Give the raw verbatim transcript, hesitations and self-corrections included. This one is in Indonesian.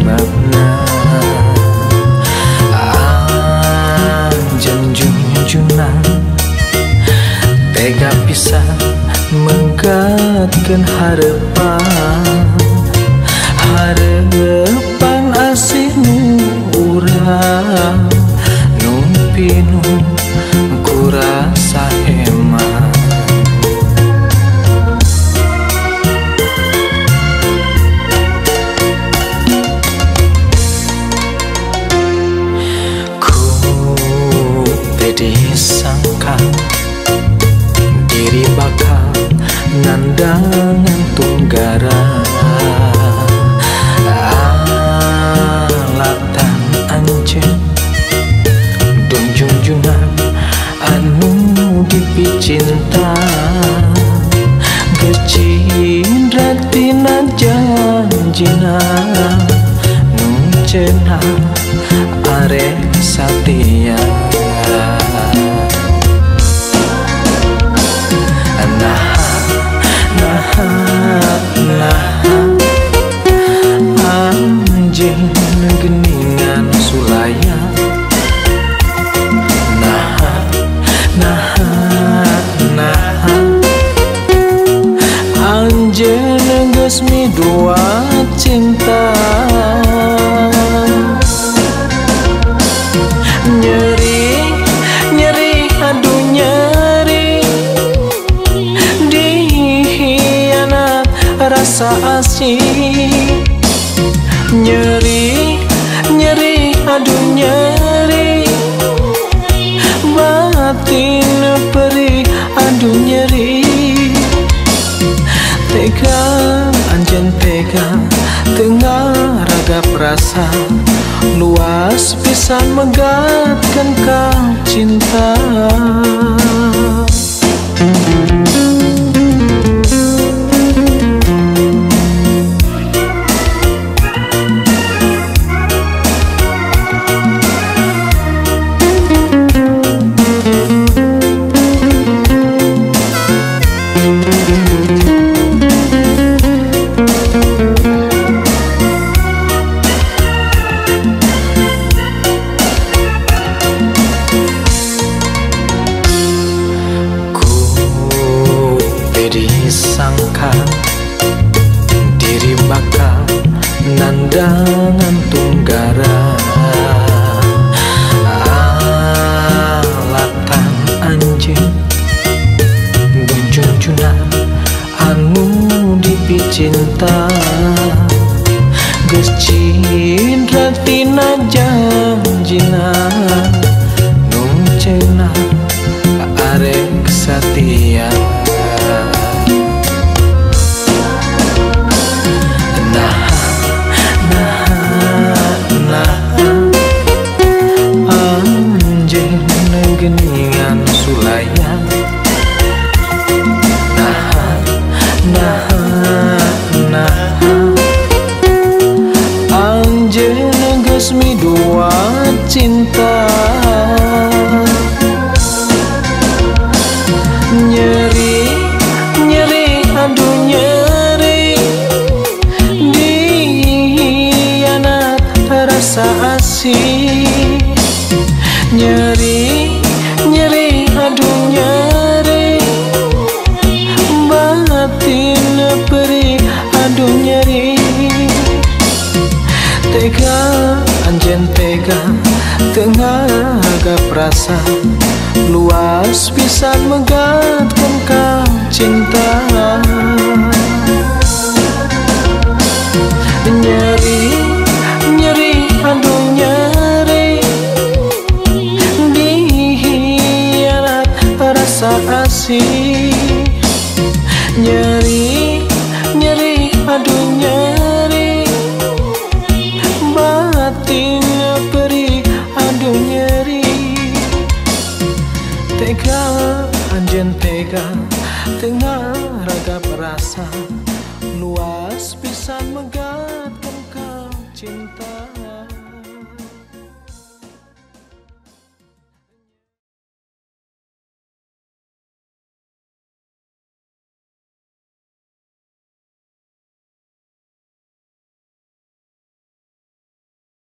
makna. Anjen junjunan tega pisan menggatkeun harepan, harepan asih nu urang nu pinuh ku rasa eman. Disangka diri bakal nandangan tunggara, alatan anjen dong junjunan anu dipicinta, gecindra tina janjina nu cenah arek satia. Anjing geningan sulaya, nah nah nah anjing geus midua cinta, nyeri nyeri aduh nyeri dihianat rasa asih, nyeri nyeri aduh nyeri batin perih aduh nyeri. Tega anjen tega tengah raga perasa luas pisan megatkeun ka cinta. Disangka diri bakal nandangan tunggara, alatan anjing dong junjunan anu dipicinta, geus cindra tina janjina nu cenah arek satia. Geningan sulaya, nah nah nah anjeun geus midua cinta, nyeri nyeri aduh nyeri dihianat rasa asih, nyeri nyeri aduh nyeri batin perih aduh nyeri. Tega anjen tega tengah raga perasa luas pisan megatkeun ka cinta, nyeri nyeri aduh nyeri rasa asih, nyeri nyeri aduh nyeri batin perih aduh nyeri. Tega anjen tega tengah raga perasa luas pisan megatkeun ka cinta.